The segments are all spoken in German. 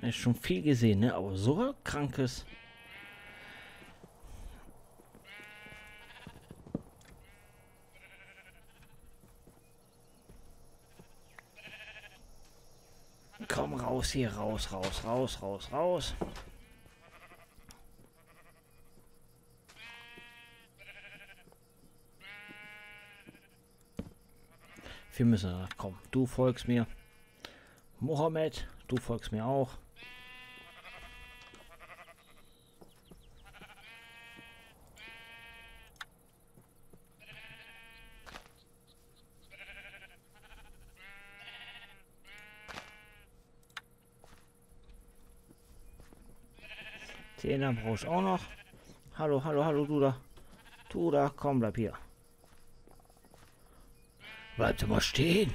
Ist schon viel gesehen, ne? Aber so was Krankes. Komm raus hier, raus, raus, raus, raus, raus. Wir müssen, komm, du folgst mir. Mohammed, du folgst mir auch. Den da brauche ich auch noch. Hallo, hallo, hallo, du da. Du da, komm, bleib hier. Bleib doch mal stehen.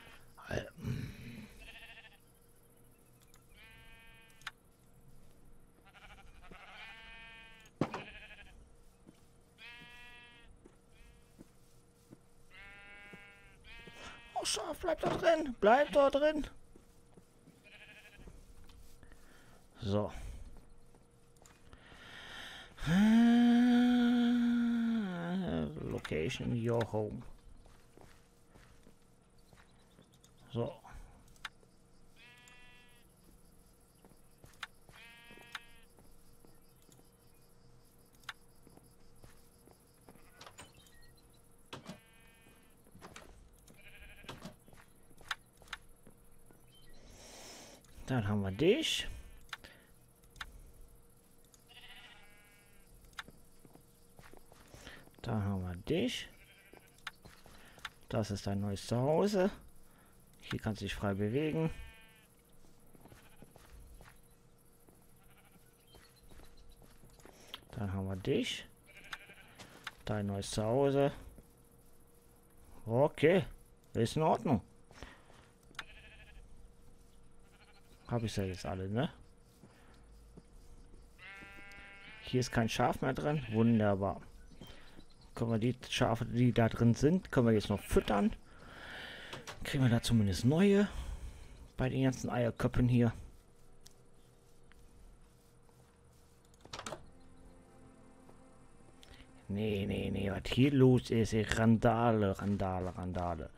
Oh, Schaf, bleib da drin. Bleib da drin. So. Location, your home. So. Dann haben wir dich. Da haben wir dich. Das ist dein neues Zuhause. Hier kannst du dich frei bewegen. Dann haben wir dich. Dein neues Zuhause. Okay, ist in Ordnung. Habe ich ja jetzt alle, ne? Hier ist kein Schaf mehr drin. Wunderbar. Können wir die Schafe, die da drin sind, können wir jetzt noch füttern. Kriegen wir da zumindest neue. Bei den ganzen Eierköpfen hier. Nee, nee, nee, was hier los ist, Randale, Randale, Randale.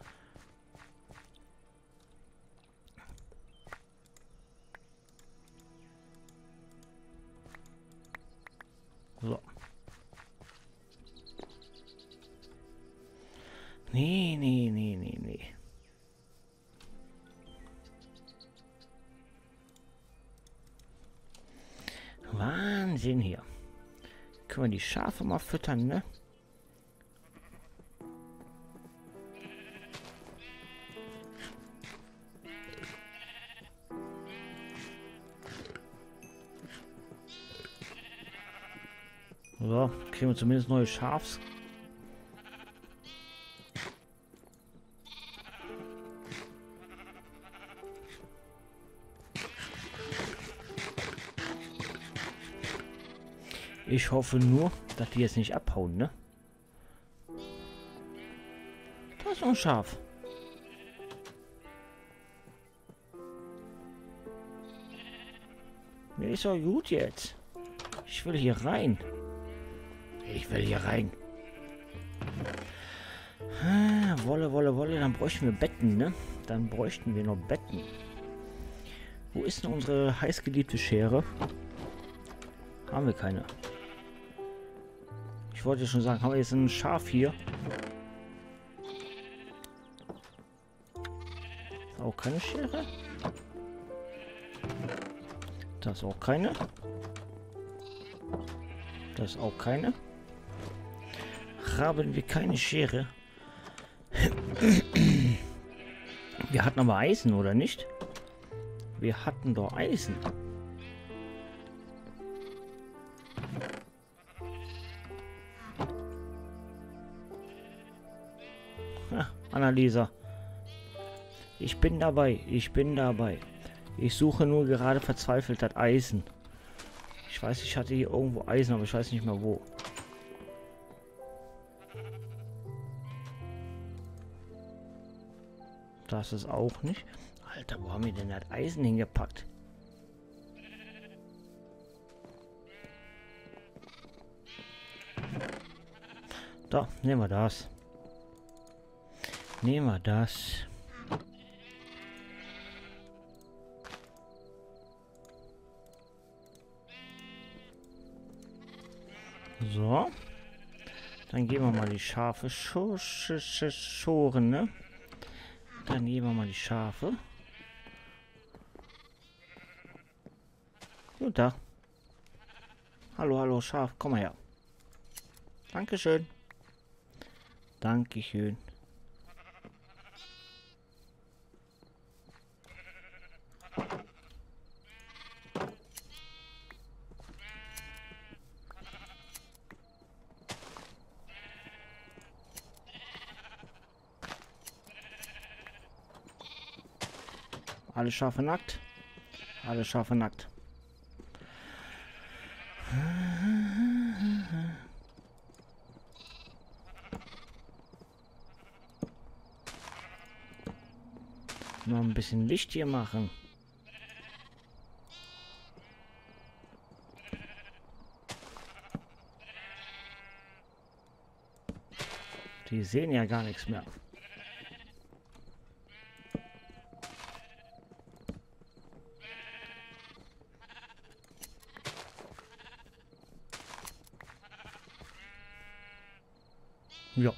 So. Nee, nee, nee, nee, nee. Wahnsinn hier. Können wir die Schafe mal füttern, ne? So, kriegen wir zumindest neue Schafs. Ich hoffe nur, dass die jetzt nicht abhauen, ne? Da ist noch ein Schaf. Mir ist doch gut jetzt. Ich will hier rein. Ich will hier rein. Wolle, Wolle, Wolle. Dann bräuchten wir Betten, ne? Dann bräuchten wir noch Betten. Wo ist denn unsere heißgeliebte Schere? Haben wir keine. Ich wollte schon sagen, haben wir jetzt ein Schaf hier? Auch keine Schere? Das ist auch keine. Das ist auch keine. Haben wir keine Schere? Wir hatten aber Eisen, oder nicht? Wir hatten doch Eisen. Ha, Annalisa. Ich bin dabei. Ich bin dabei. Ich suche nur gerade verzweifelt das Eisen. Ich weiß, ich hatte hier irgendwo Eisen, aber ich weiß nicht mehr wo. Das ist auch nicht. Alter, wo haben wir denn das Eisen hingepackt? Da, nehmen wir das. Nehmen wir das. So. Dann geben wir mal die Schafe schoren, ne? Dann geben wir mal die Schafe. So, da. Hallo, hallo, Schaf. Komm mal her. Dankeschön. Dankeschön. Alle Schafe nackt. Alle Schafe nackt. Noch ein bisschen Licht hier machen. Die sehen ja gar nichts mehr. Ja.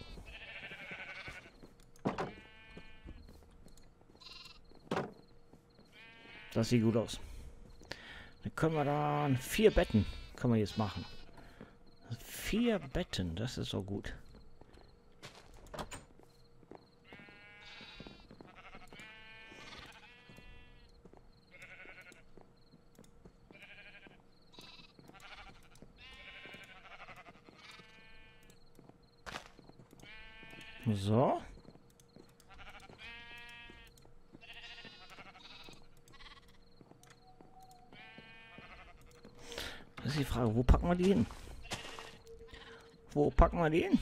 Das sieht gut aus. Dann können wir dann 4 Betten können wir jetzt machen. 4 Betten, das ist so gut. So. Das ist die Frage, wo packen wir die hin? Wo packen wir die hin?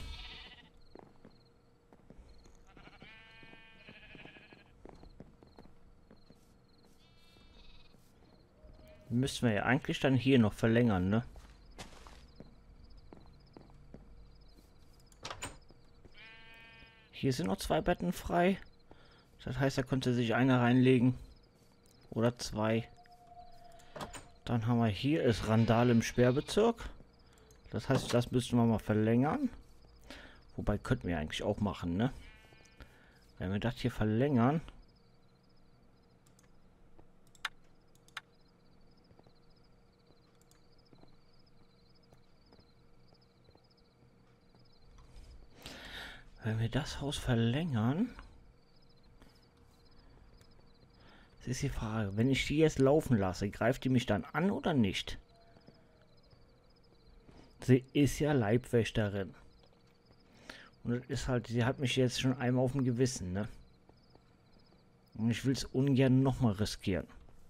Müssen wir ja eigentlich dann hier noch verlängern, ne? Hier sind noch 2 Betten frei. Das heißt, da könnte sich einer reinlegen. Oder 2. Dann haben wir hier ist Randal im Sperrbezirk. Das heißt, das müssen wir mal verlängern. Wobei könnten wir eigentlich auch machen, ne? Wenn wir das hier verlängern. Wenn wir das Haus verlängern. Das ist die Frage. Wenn ich die jetzt laufen lasse, greift die mich dann an oder nicht? Sie ist ja Leibwächterin. Und das ist halt, sie hat mich jetzt schon einmal auf dem Gewissen, ne? Und ich will es ungern nochmal riskieren.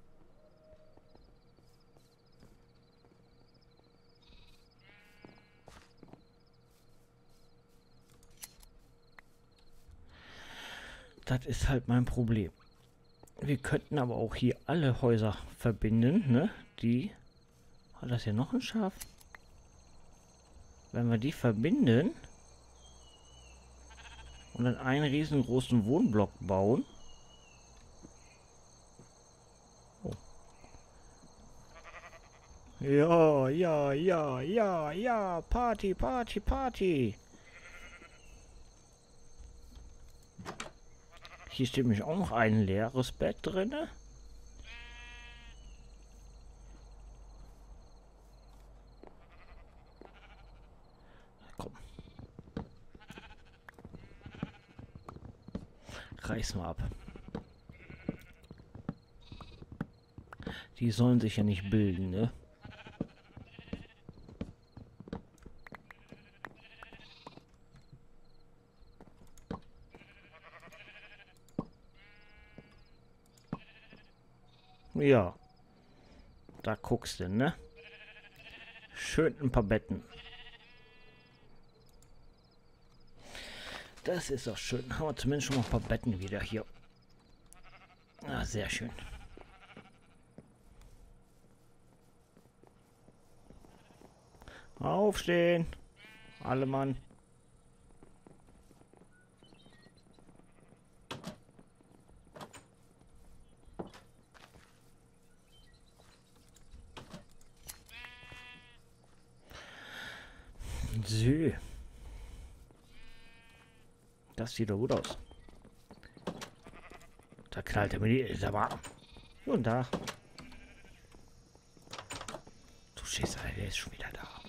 Das ist halt mein Problem. Wir könnten aber auch hier alle Häuser verbinden, ne? Die... Hat das hier noch ein Schaf? Wenn wir die verbinden und dann einen riesengroßen Wohnblock bauen. Oh. Ja, ja, ja, ja, ja, Party, Party, Party. Hier steht nämlich auch noch ein leeres Bett drin. Komm. Reiß mal ab. Die sollen sich ja nicht bilden, ne? Ja. Da guckst du, ne? Schön ein paar Betten. Das ist doch schön. Haben wir zumindest schon mal ein paar Betten wieder hier. Ah, sehr schön. Aufstehen. Alle Mann. So. Das sieht doch gut aus. Da knallt er mir die... Ist aber... Und da. Du Scheiße, der ist schon wieder da.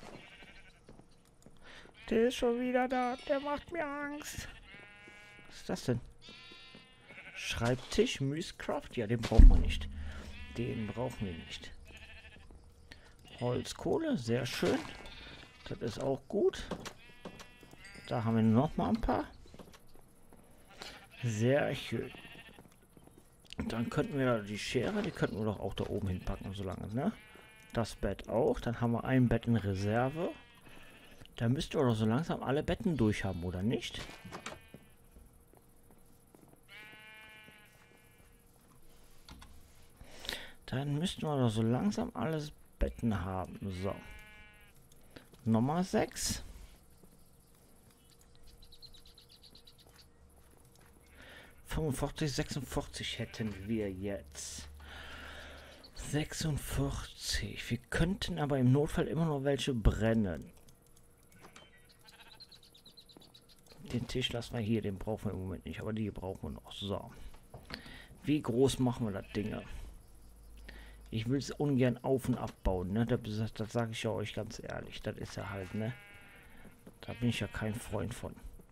Der ist schon wieder da. Der macht mir Angst. Was ist das denn? Schreibtisch, Mythcraft? Ja, den brauchen wir nicht. Den brauchen wir nicht. Holzkohle, sehr schön. Das ist auch gut. Da haben wir noch mal ein paar. Sehr schön. Und dann könnten wir die Schere, die könnten wir doch auch da oben hinpacken, solange, ne? Das Bett auch. Dann haben wir ein Bett in Reserve. Da müssten wir doch so langsam alle Betten durch haben, oder nicht? Dann müssten wir doch so langsam alles Betten haben. So. Nummer 6. ...45, 46 hätten wir jetzt. 46. Wir könnten aber im Notfall immer noch welche brennen. Den Tisch lassen wir hier, den brauchen wir im Moment nicht, aber die brauchen wir noch. So. Wie groß machen wir das Ding? Ich will es ungern auf- und abbauen, ne? Das sage ich ja euch ganz ehrlich. Das ist ja halt, ne? Da bin ich ja kein Freund von.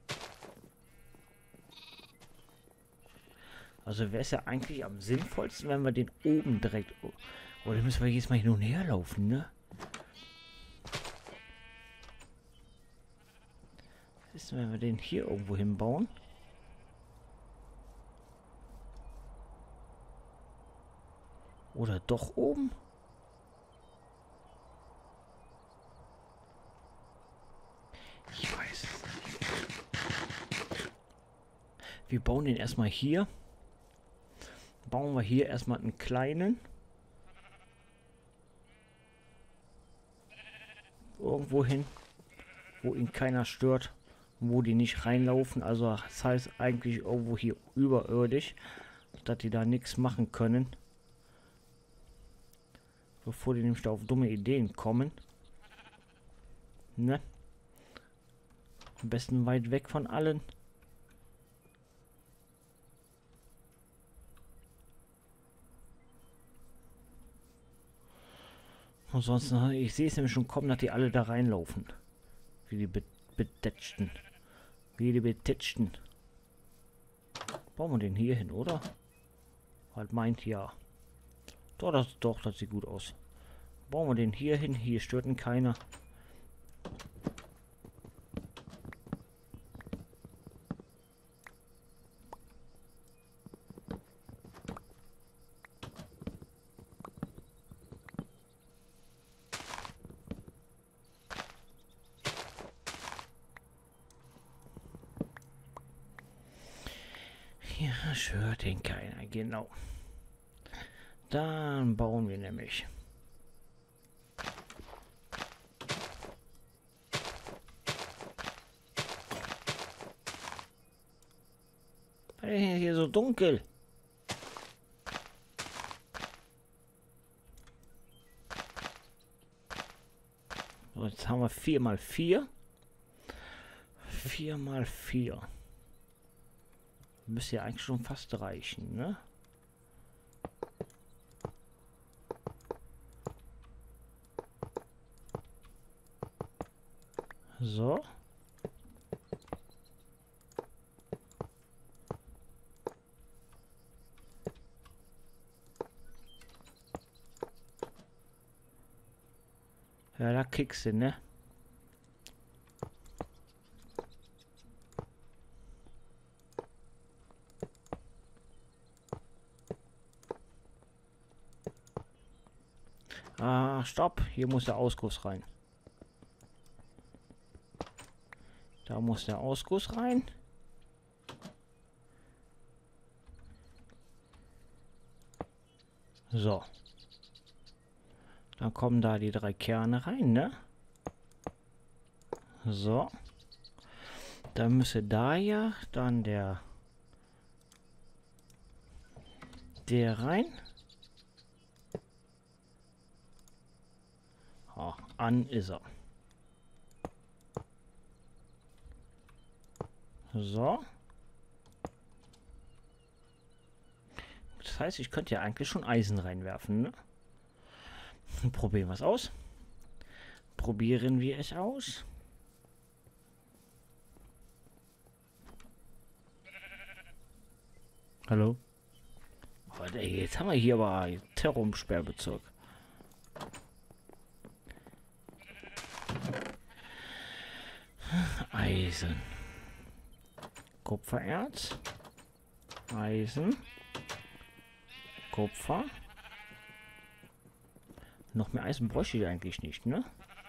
Also wäre es ja eigentlich am sinnvollsten, wenn wir den oben direkt... Oder müssen wir jetzt mal hin und her laufen, ne? Was ist denn, wenn wir den hier irgendwo hinbauen? Oder doch oben? Ich weiß es nicht. Wir bauen den erstmal hier. Bauen wir hier erstmal einen kleinen. Irgendwo hin, wo ihn keiner stört. Wo die nicht reinlaufen. Also das heißt eigentlich irgendwo hier überirdisch. Dass die da nichts machen können. Bevor die nämlich da auf dumme Ideen kommen. Ne? Am besten weit weg von allen. Ansonsten, ich sehe es nämlich schon kommen, dass die alle da reinlaufen. Wie die Betätschten. Wie die Betätschten. Bauen wir den hier hin, oder? Halt meint ja. Doch, das sieht gut aus. Bauen wir den hier hin. Hier stört ihn keiner. Ja, stört ihn keiner, genau. Dann bauen wir nämlich. Was ist denn hier so dunkel? So, jetzt haben wir 4 mal 4. 4 mal 4. Müsste ja eigentlich schon fast reichen, ne? So. Ja, da kickst du, ne? Ah, stopp. Hier muss der Ausguss rein. Da muss der Ausguss rein. So. Dann kommen da die 3 Kerne rein, ne? So. Dann müsste da ja dann der rein. Oh, an ist er. So. Das heißt, ich könnte ja eigentlich schon Eisen reinwerfen, ne? Probieren wir es aus. Probieren wir es aus. Hallo? Oh, jetzt haben wir hier aber Terrum-Sperrbezirk. Eisen. Kupfererz. Eisen. Kupfer. Noch mehr Eisen bräuchte ich eigentlich nicht, ne?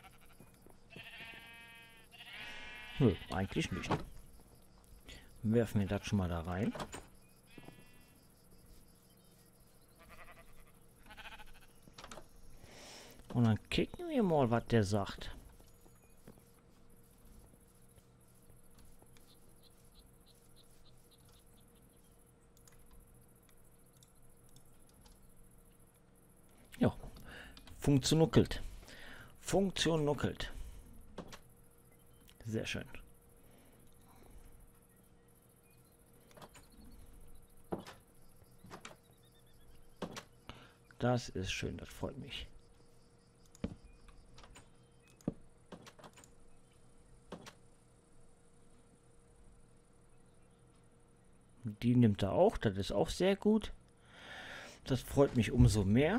Nö, eigentlich nicht. Werfen wir das schon mal da rein. Und dann kicken wir mal, was der sagt. Ja, Funktion nuckelt. Funktion nuckelt. Sehr schön. Das ist schön, das freut mich. Die nimmt er auch, das ist auch sehr gut. Das freut mich umso mehr.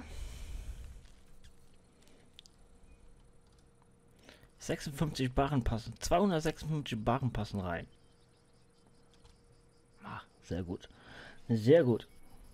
56 Barren passen, 256 Barren passen rein. Ah, sehr gut. Sehr gut.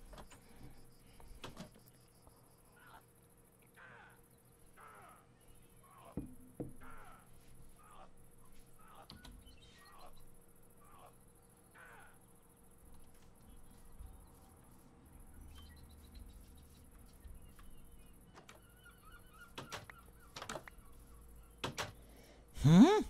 Hm?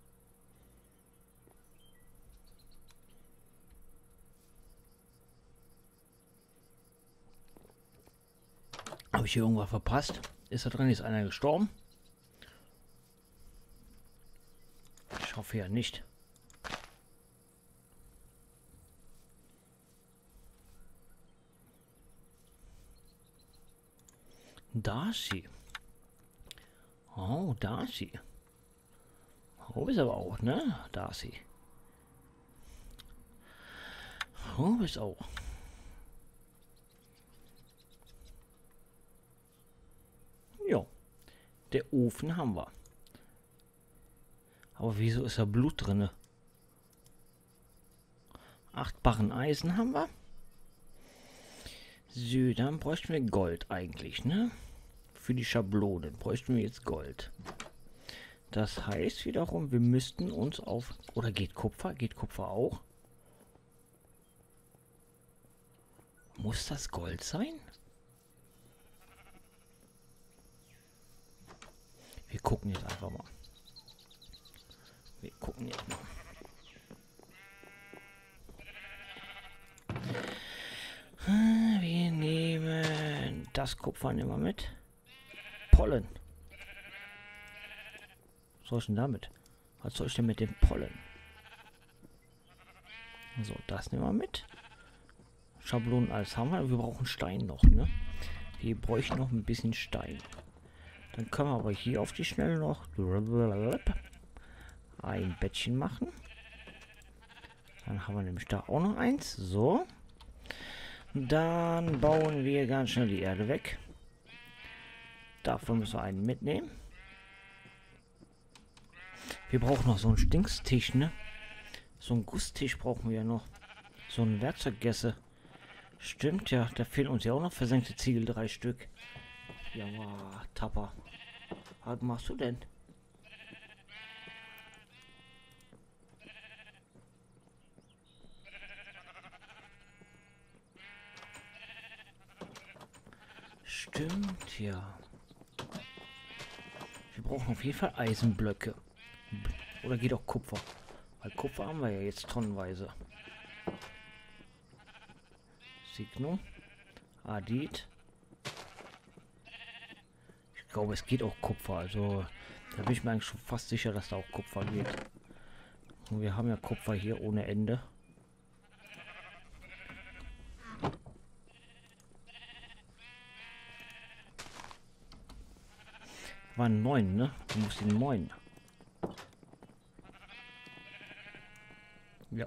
Habe ich hier irgendwas verpasst? Ist da drin jetzt einer gestorben? Ich hoffe ja nicht. Da ist sie. Oh, da ist sie. Oh, ist aber auch, ne? Da ist sie. Oh, ist auch. Jo. Der Ofen haben wir. Aber wieso ist da Blut drinne? 8 Barren Eisen haben wir. So, dann bräuchten wir Gold eigentlich, ne? Für die Schablone bräuchten wir jetzt Gold. Das heißt wiederum, wir müssten uns auf... Oder geht Kupfer? Geht Kupfer auch? Muss das Gold sein? Wir gucken jetzt einfach mal. Wir gucken jetzt mal. Wir nehmen das Kupfer nehmen wir mit. Pollen. Was soll ich denn damit? Was soll ich denn mit dem Pollen? So, das nehmen wir mit. Schablonen alles haben wir. Wir brauchen Stein noch, ne? Wir bräuchten noch ein bisschen Stein. Dann können wir aber hier auf die Schnelle noch ein Bettchen machen. Dann haben wir nämlich da auch noch eins. So. Dann bauen wir ganz schnell die Erde weg. Dafür müssen wir einen mitnehmen. Wir brauchen noch so einen Stinkstisch, ne? So einen Gusstisch brauchen wir ja noch. So ein Werkzeuggässe. Stimmt ja, da fehlen uns ja auch noch versenkte Ziegel, 3 Stück. Ja, Tapper. Was machst du denn? Stimmt ja. Wir brauchen auf jeden Fall Eisenblöcke. Oder geht auch Kupfer? Weil Kupfer haben wir ja jetzt tonnenweise. Signum. Adit. Ich glaube, es geht auch Kupfer. Also, da bin ich mir eigentlich schon fast sicher, dass da auch Kupfer geht. Und wir haben ja Kupfer hier ohne Ende. Waren 9, ne? Du musst den 9. Ja.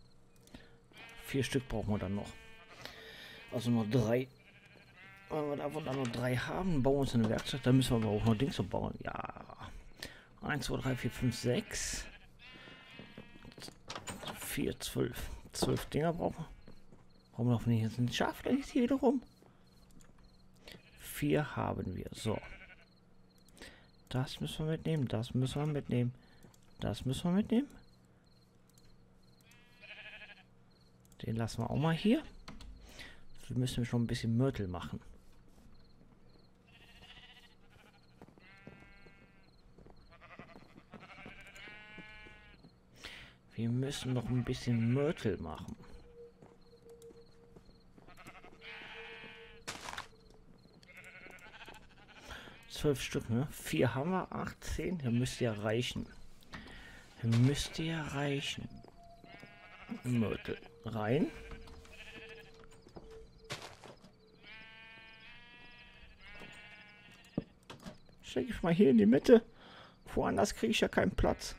4 Stück brauchen wir dann noch. Also nur 3. Wenn wir davon dann nur 3 haben, bauen wir uns ein Werkzeug. Dann müssen wir aber auch noch Dings bauen. Ja. 1, 2, 3, 4, 5, 6. 4, 12. 12 Dinger brauchen wir. Warum laufen die jetzt ein Schaf denn hier wieder rum? 4 haben wir. So. Das müssen wir mitnehmen. Das müssen wir mitnehmen. Das müssen wir mitnehmen. Den lassen wir auch mal hier. Wir müssen schon ein bisschen Mörtel machen. Wir müssen noch ein bisschen Mörtel machen. Zwölf Stück, ne? 4 haben wir, 18. Da müsste ja reichen. Müsste ja reichen. Mörtel rein. Stecke ich mal hier in die Mitte. Woanders kriege ich ja keinen Platz.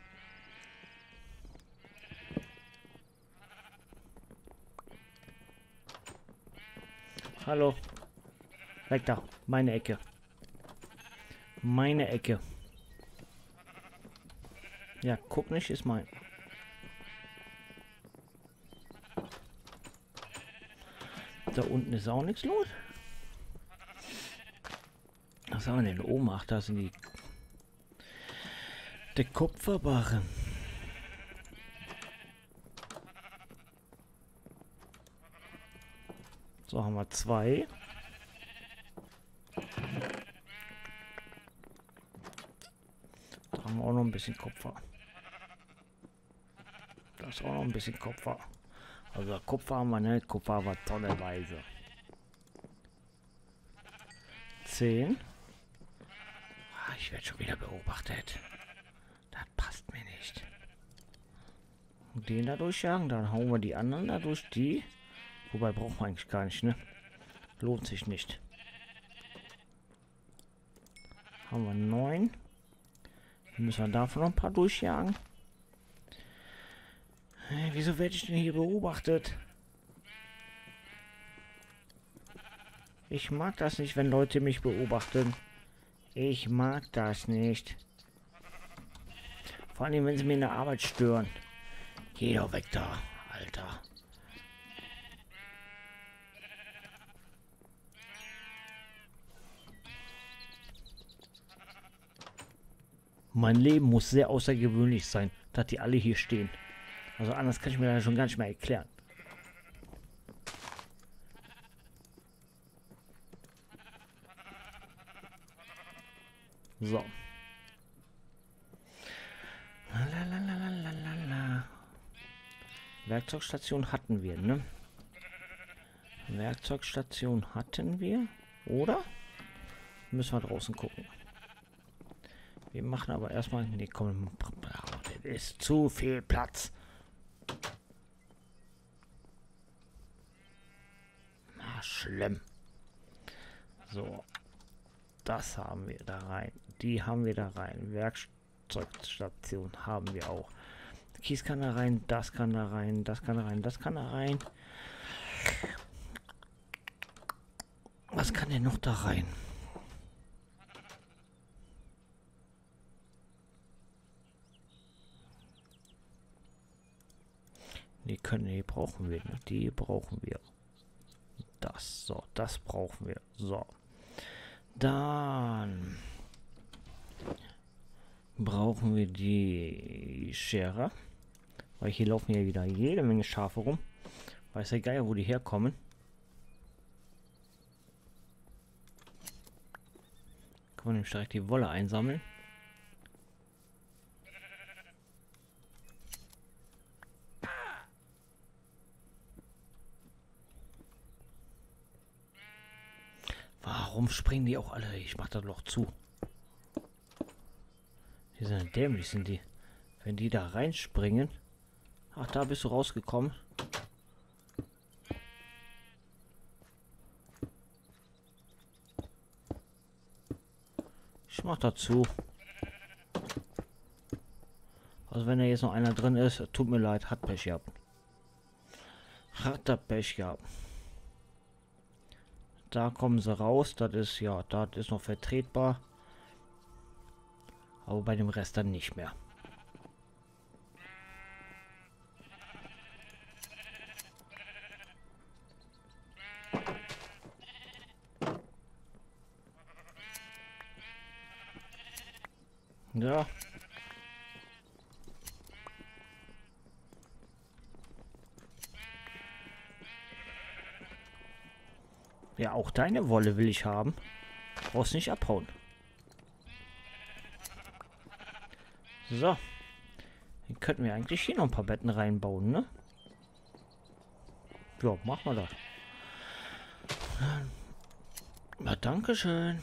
Hallo. Weg da. Meine Ecke. Meine Ecke. Ja, guck nicht, ist mein. Da unten ist auch nichts los. Was haben wir denn oben? Ach, da sind die Kupferbarren. So, haben wir 2. Da haben wir auch noch ein bisschen Kupfer. Da ist auch noch ein bisschen Kupfer. Also Kupfer haben wir nicht, Kupfer haben wir tonnenweise. 10. Ich werde schon wieder beobachtet. Das passt mir nicht. Den da durchjagen, dann hauen wir die anderen da durch, die. Wobei brauchen wir eigentlich gar nicht, ne? Lohnt sich nicht. Haben wir 9. Müssen wir davon noch ein paar durchjagen. Wieso werde ich denn hier beobachtet? Ich mag das nicht, wenn Leute mich beobachten. Ich mag das nicht. Vor allem, wenn sie mir in der Arbeit stören. Geh doch weg da, Alter. Mein Leben muss sehr außergewöhnlich sein, dass die alle hier stehen. Also anders kann ich mir das schon gar nicht mehr erklären. So. Lalalala. Werkzeugstation hatten wir, ne? Werkzeugstation hatten wir, oder? Müssen wir draußen gucken. Wir machen aber erstmal... Ne, komm, das ist zu viel Platz. Na, schlimm. So. Das haben wir da rein. Die haben wir da rein. Werkzeugstation haben wir auch. Kies kann da rein, das kann da rein, das kann da rein, das kann da rein. Was kann denn noch da rein? Die brauchen wir, ne? Die brauchen wir. Das, so, das brauchen wir. So. Dann brauchen wir die Schere. Weil hier laufen ja wieder jede Menge Schafe rum. Weiß ja geil, wo die herkommen. Kann man nämlich direkt die Wolle einsammeln. Warum springen die auch alle? Ich mach das Loch zu. Die sind dämlich, sind die. Wenn die da reinspringen. Ach, da bist du rausgekommen. Ich mach dazu. Also wenn da jetzt noch einer drin ist, tut mir leid, hat Pech gehabt. Hat er Pech gehabt. Da kommen sie raus, das ist ja, das ist noch vertretbar. Aber bei dem Rest dann nicht mehr. Ja. Ja, auch deine Wolle will ich haben. Brauchst nicht abhauen. So. Dann könnten wir eigentlich hier noch ein paar Betten reinbauen, ne? Ja, machen wir das. Na, dankeschön.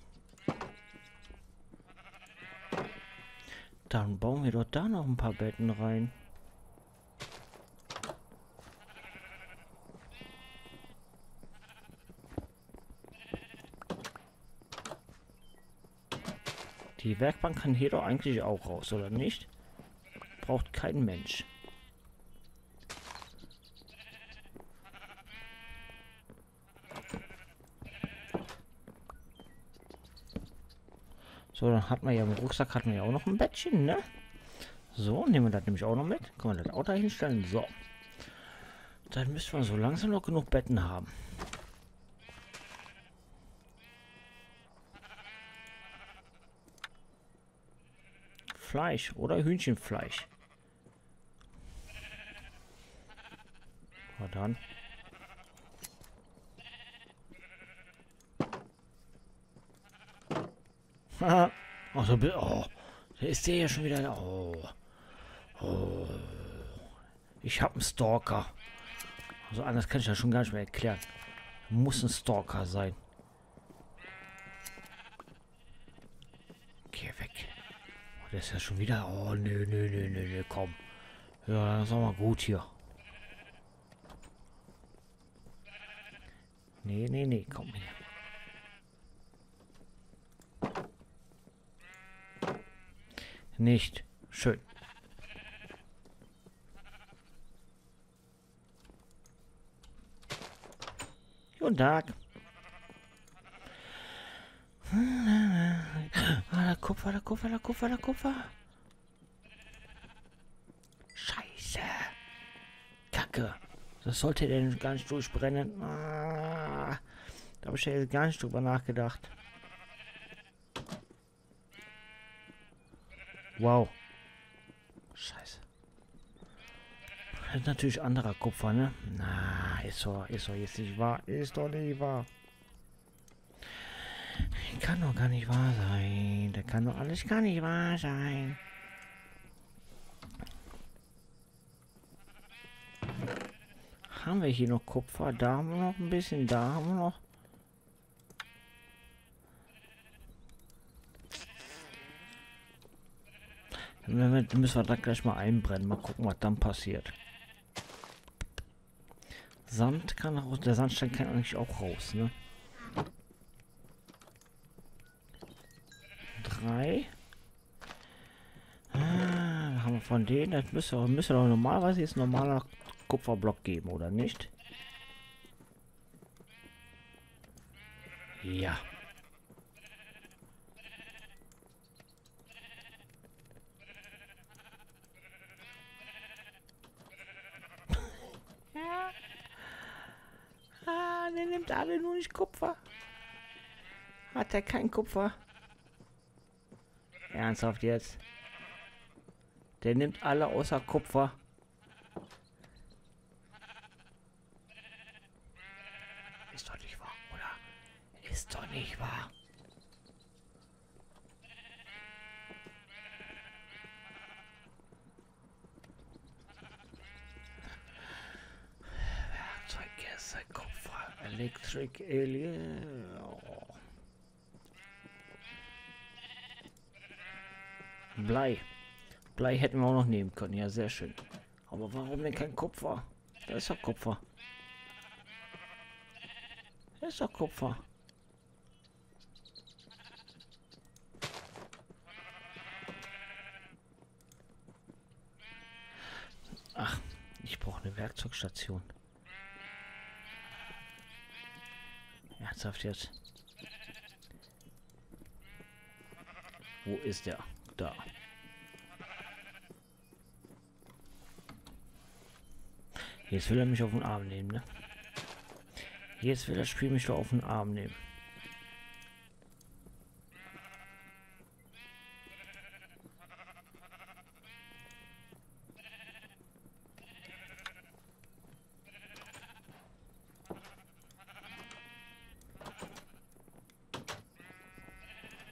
Dann bauen wir doch da noch ein paar Betten rein. Die Werkbank kann hier doch eigentlich auch raus, oder nicht? Braucht kein Mensch. So, dann hat man ja im Rucksack hatten wir ja auch noch ein Bettchen, ne? So, nehmen wir das nämlich auch noch mit. Können wir das auch da hinstellen? So. Dann müssen wir so langsam noch genug Betten haben. Fleisch oder Hühnchenfleisch. Na dann. Haha. Also, oh, da ist der ja schon wieder. Oh. Oh. Ich habe einen Stalker. Also anders kann ich das schon gar nicht mehr erklären. Muss ein Stalker sein. Geh weg. Oh, der ist ja schon wieder. Oh, nö, nö, nö, nö, nö, komm. Ja, das ist auch mal gut hier. Nee, nee, nee, komm hier. Nicht. Schön. Guten Tag. Ah, der Kupfer, der Kupfer, der Kupfer, der Kupfer. Scheiße. Kacke. Das sollte denn gar nicht durchbrennen. Ah, da habe ich ja jetzt gar nicht drüber nachgedacht. Wow. Scheiße. Das ist natürlich anderer Kupfer, ne? Na, ist doch jetzt nicht wahr. Ist doch nicht wahr. Kann doch gar nicht wahr sein. Das kann doch alles gar nicht wahr sein. Haben wir hier noch Kupfer? Da haben wir noch ein bisschen. Da haben wir noch. Dann müssen wir da gleich mal einbrennen. Mal gucken, was dann passiert. Sand kann raus. Der Sandstein kann eigentlich auch raus, ne? 3. Ah, haben wir von denen. Das müsste doch normalerweise jetzt ein normaler Kupferblock geben, oder nicht? Ja. Ah, der nimmt alle nur nicht Kupfer. Hat er kein Kupfer? Ernsthaft jetzt? Der nimmt alle außer Kupfer. Ist doch nicht wahr, oder? Ist doch nicht wahr. Werkzeuggäste, Kupfer, Electric Alien. Oh. Blei. Blei hätten wir auch noch nehmen können. Ja, sehr schön. Aber warum denn kein Kupfer? Da ist doch Kupfer. Da ist doch Kupfer. Ach, ich brauche eine Werkzeugstation. Ernsthaft jetzt? Wo ist der? Da. Jetzt will er mich auf den Arm nehmen, ne? Jetzt will das Spiel mich doch auf den Arm nehmen.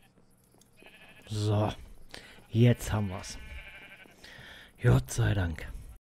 So, jetzt haben wir's. Gott sei Dank.